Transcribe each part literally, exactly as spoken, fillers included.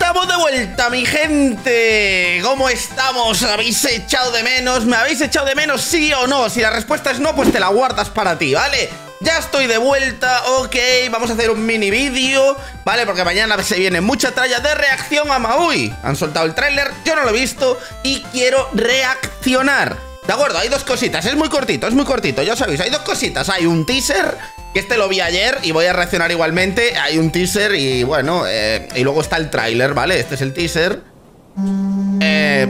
estamos de vuelta, mi gente. ¿Cómo estamos? ¿Os habéis echado de menos? ¿Me habéis echado de menos, sí o no? Si la respuesta es no, pues te la guardas para ti, ¿vale? Ya estoy de vuelta, ok. Vamos a hacer un mini vídeo, ¿vale? Porque mañana se viene mucha tralla de reacción a Maui. Han soltado el tráiler, yo no lo he visto y quiero reaccionar. De acuerdo, hay dos cositas, es muy cortito, es muy cortito, ya sabéis, hay dos cositas. Hay un teaser, que este lo vi ayer y voy a reaccionar igualmente. Hay un teaser y bueno, eh, y luego está el tráiler, ¿vale? Este es el teaser. Eh...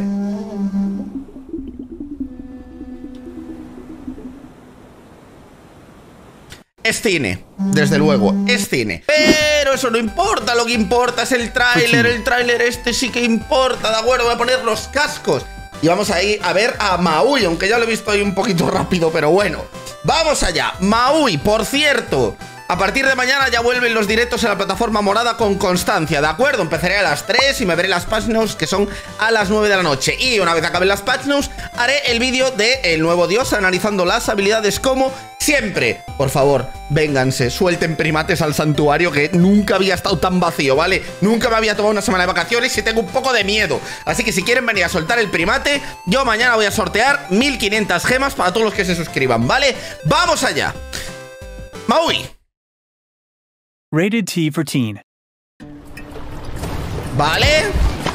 Es cine, desde luego, es cine. Pero eso no importa, lo que importa es el tráiler. El tráiler este sí que importa, ¿de acuerdo? Voy a poner los cascos y vamos a ir a ver a Maui, aunque ya lo he visto ahí un poquito rápido, pero bueno. Vamos allá. Maui, por cierto, a partir de mañana ya vuelven los directos en la plataforma morada con constancia, ¿de acuerdo? Empezaré a las tres y me veré las patch notes, que son a las nueve de la noche. Y una vez acaben las patch notes, haré el vídeo de El Nuevo Dios, analizando las habilidades como siempre. Por favor, vénganse, suelten primates al santuario, que nunca había estado tan vacío, ¿vale? Nunca me había tomado una semana de vacaciones y tengo un poco de miedo. Así que si quieren venir a soltar el primate, yo mañana voy a sortear mil quinientas gemas para todos los que se suscriban, ¿vale? ¡Vamos allá! Maui. Rated T for Teen. Vale.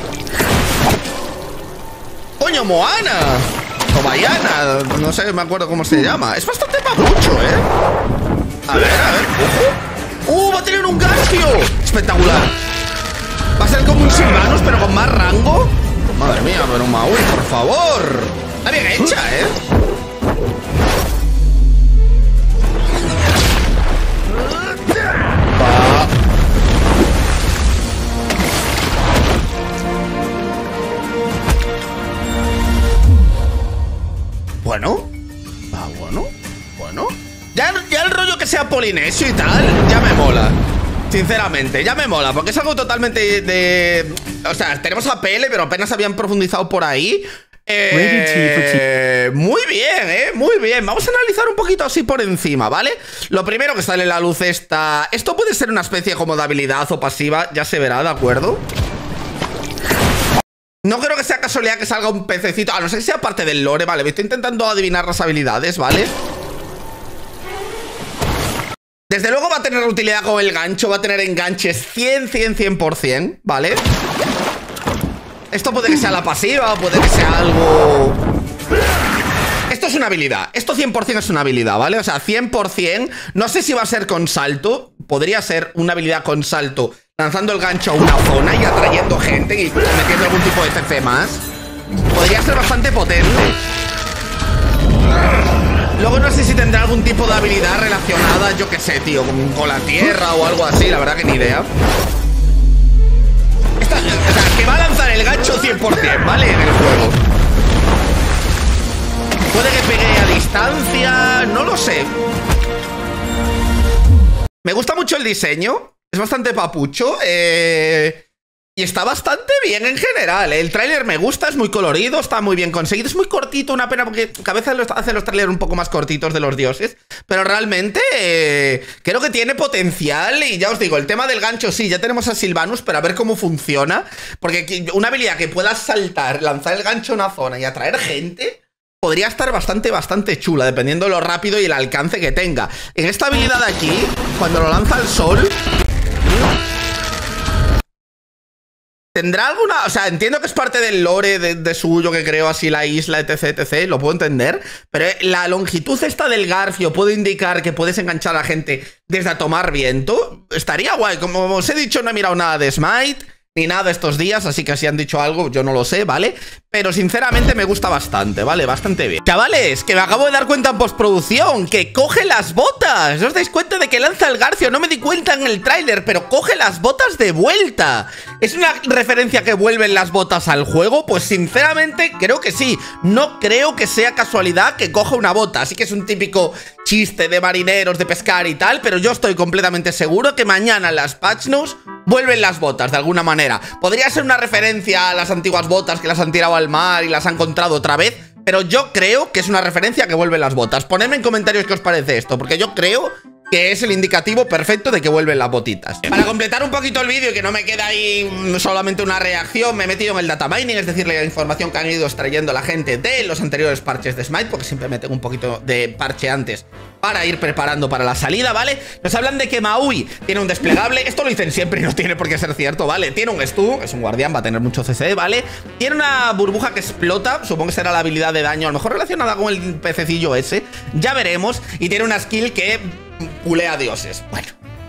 Coño, Moana. O Baiana, no sé, me acuerdo cómo se llama. Es bastante papucho, ¿eh? A ver, a ver. ¡Ojo! ¡Uh! ¡Va a tener un Garfio! Espectacular. Va a ser como un Sylvanus, pero con más rango. Madre mía, pero Maui, por favor. Está bien hecha, ¿eh? Bueno, ah, bueno, bueno. Ya, ya el rollo que sea polinesio y tal, ya me mola. Sinceramente, ya me mola, porque es algo totalmente de... O sea, tenemos a P L, pero apenas habían profundizado por ahí. Eh, muy bien, eh, muy bien. Vamos a analizar un poquito así por encima, ¿vale? Lo primero que sale en la luz está... Esto puede ser una especie como de habilidad o pasiva, ya se verá, ¿de acuerdo? No creo que sea casualidad que salga un pececito, a no ser que sea parte del lore, vale. Me estoy intentando adivinar las habilidades, ¿vale? Desde luego va a tener utilidad con el gancho, va a tener enganches cien, cien, cien por cien, ¿vale? Esto puede que sea la pasiva, puede que sea algo... Esto es una habilidad, esto cien por cien es una habilidad, ¿vale? O sea, cien por cien, no sé si va a ser con salto. Podría ser una habilidad con salto, lanzando el gancho a una zona y atrayendo gente y metiendo algún tipo de C C más. Podría ser bastante potente. Luego no sé si tendrá algún tipo de habilidad relacionada, yo qué sé, tío, con, con la tierra o algo así, la verdad que ni idea. Esta, o sea, que va a lanzar el gancho cien por cien, ¿vale? En el juego. Puede que pegue a distancia, no lo sé. Me gusta mucho el diseño, es bastante papucho, eh, y está bastante bien en general. El tráiler me gusta, es muy colorido, está muy bien conseguido. Es muy cortito, una pena porque a veces hacen los trailers un poco más cortitos de los dioses, pero realmente eh, creo que tiene potencial. Y ya os digo, el tema del gancho sí, ya tenemos a Sylvanus, pero a ver cómo funciona. Porque una habilidad que pueda saltar, lanzar el gancho a una zona y atraer gente... podría estar bastante, bastante chula, dependiendo de lo rápido y el alcance que tenga. En esta habilidad de aquí, cuando lo lanza al sol... ¿Tendrá alguna...? O sea, entiendo que es parte del lore de, de suyo, que creó así la isla, etc, etc, lo puedo entender. Pero la longitud esta del Garfio puede indicar que puedes enganchar a la gente desde a tomar viento. Estaría guay. Como os he dicho, no he mirado nada de Smite ni nada estos días, así que si han dicho algo, yo no lo sé, ¿vale? Pero sinceramente me gusta bastante, ¿vale? Bastante bien. Chavales, que me acabo de dar cuenta en postproducción, que coge las botas. ¿No os dais cuenta de que lanza el Garfio? No me di cuenta en el tráiler, pero coge las botas de vuelta. ¿Es una referencia que vuelven las botas al juego? Pues sinceramente creo que sí. No creo que sea casualidad que coja una bota. Así que es un típico chiste de marineros, de pescar y tal, pero yo estoy completamente seguro que mañana en las patch notes vuelven las botas de alguna manera. Podría ser una referencia a las antiguas botas que las han tirado al mar y las han encontrado otra vez, pero yo creo que es una referencia a que vuelven las botas. Ponedme en comentarios qué os parece esto, porque yo creo que es el indicativo perfecto de que vuelven las botitas. Para completar un poquito el vídeo y que no me queda ahí solamente una reacción, me he metido en el data mining, es decir, la información que han ido extrayendo la gente de los anteriores parches de Smite, porque siempre me tengo un poquito de parche antes para ir preparando para la salida, ¿vale? Nos hablan de que Maui tiene un desplegable. Esto lo dicen siempre y no tiene por qué ser cierto, ¿vale? Tiene un stun, es un guardián, va a tener mucho C C, ¿vale? Tiene una burbuja que explota, supongo que será la habilidad de daño, a lo mejor relacionada con el pececillo ese, ya veremos. Y tiene una skill que pulea dioses. Bueno,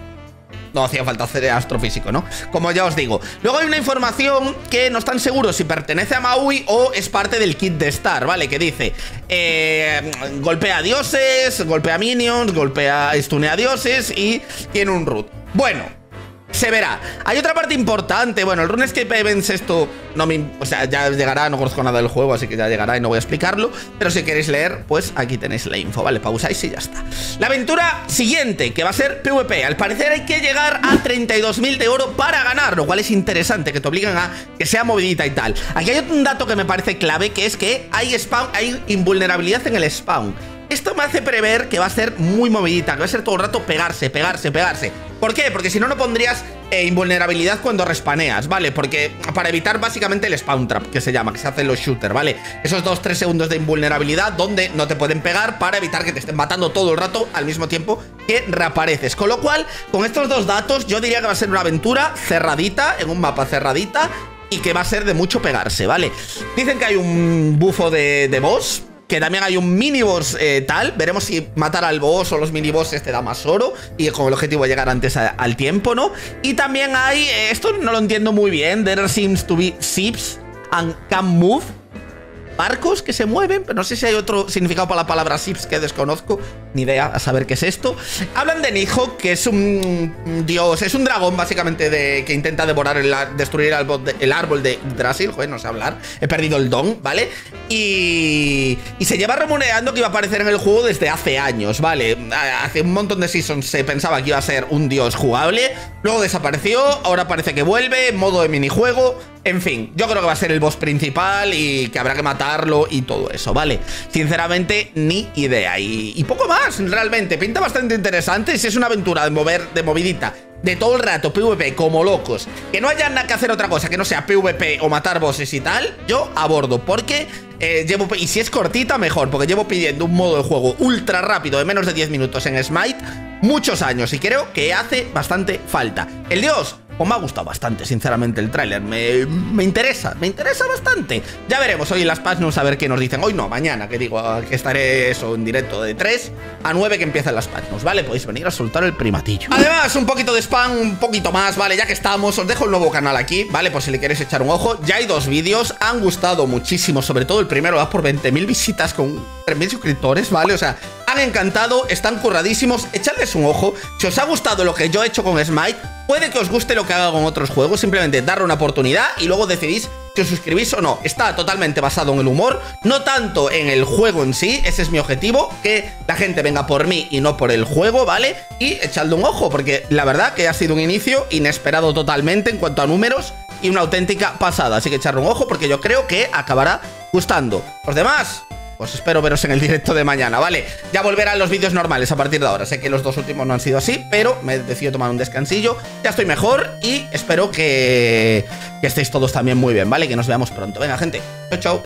no hacía falta hacer astrofísico, ¿no? Como ya os digo. Luego hay una información que no están seguros si pertenece a Maui o es parte del kit de Star, ¿vale? Que dice, eh, golpea dioses, golpea minions, golpea, stunea dioses y tiene un root. Bueno, se verá. Hay otra parte importante. Bueno, el RuneScape Events, esto no me... O sea, ya llegará, no conozco nada del juego, así que ya llegará y no voy a explicarlo. Pero si queréis leer, pues aquí tenéis la info, ¿vale? Pausáis y ya está. La aventura siguiente, que va a ser PvP. Al parecer hay que llegar a treinta y dos mil de oro para ganar, lo cual es interesante, que te obligan a que sea movidita y tal. Aquí hay un dato que me parece clave, que es que hay spawn, hay invulnerabilidad en el spawn. Esto me hace prever que va a ser muy movidita, que va a ser todo el rato pegarse, pegarse, pegarse. ¿Por qué? Porque si no, no pondrías eh, invulnerabilidad cuando respaneas, ¿vale? Porque para evitar básicamente el spawn trap, que se llama, que se hace en los shooters, ¿vale? Esos dos tres segundos de invulnerabilidad donde no te pueden pegar para evitar que te estén matando todo el rato al mismo tiempo que reapareces. Con lo cual, con estos dos datos, yo diría que va a ser una aventura cerradita, en un mapa cerradita, y que va a ser de mucho pegarse, ¿vale? Dicen que hay un bufo de, de boss, que también hay un miniboss eh, tal. Veremos si matar al boss o los minibosses te da más oro, y con el objetivo de llegar antes a, al tiempo, ¿no? Y también hay, eh, esto no lo entiendo muy bien, there seems to be ships and can move. Barcos que se mueven, pero no sé si hay otro significado para la palabra ships que desconozco, ni idea, a saber qué es esto. Hablan de Nidhogg, que es un dios, es un dragón básicamente de, que intenta devorar, el, destruir el árbol de, el árbol de Yggdrasil. Joder, no sé hablar, he perdido el don, ¿vale? Y, y se lleva rumoreando que iba a aparecer en el juego desde hace años, ¿vale? Hace un montón de seasons se pensaba que iba a ser un dios jugable, luego desapareció, ahora parece que vuelve, modo de minijuego. En fin, yo creo que va a ser el boss principal y que habrá que matarlo y todo eso, ¿vale? Sinceramente, ni idea. Y, y poco más, realmente. Pinta bastante interesante. Si es una aventura de mover, de movidita, de todo el rato, PvP como locos, que no haya nada que hacer otra cosa que no sea PvP o matar bosses y tal, yo abordo, porque eh, llevo, y si es cortita, mejor, porque llevo pidiendo un modo de juego ultra rápido de menos de diez minutos en Smite muchos años y creo que hace bastante falta. El dios, pues me ha gustado bastante, sinceramente, el tráiler. Me, me interesa, me interesa bastante. Ya veremos hoy en las patch news a ver qué nos dicen. Hoy no, mañana, que digo, que estaré eso en directo de tres a nueve que empiezan las patch news, ¿vale? Podéis venir a soltar el primatillo. Además, un poquito de spam, un poquito más, ¿vale? Ya que estamos, os dejo el nuevo canal aquí, ¿vale? Por si le queréis echar un ojo. Ya hay dos vídeos, han gustado muchísimo, sobre todo el primero va por veinte mil visitas con tres mil suscriptores, ¿vale? O sea, han encantado, están curradísimos. Echadles un ojo. Si os ha gustado lo que yo he hecho con Smite, puede que os guste lo que haga con otros juegos. Simplemente darle una oportunidad y luego decidís si os suscribís o no. Está totalmente basado en el humor, no tanto en el juego en sí. Ese es mi objetivo, que la gente venga por mí y no por el juego, ¿vale? Y echadle un ojo, porque la verdad que ha sido un inicio inesperado totalmente en cuanto a números y una auténtica pasada. Así que echadle un ojo porque yo creo que acabará gustando. Los demás, pues espero veros en el directo de mañana, ¿vale? Ya volverán los vídeos normales a partir de ahora. Sé que los dos últimos no han sido así, pero me he decidido tomar un descansillo. Ya estoy mejor y espero que, que estéis todos también muy bien, ¿vale? Que nos veamos pronto. Venga, gente. Chao, chao.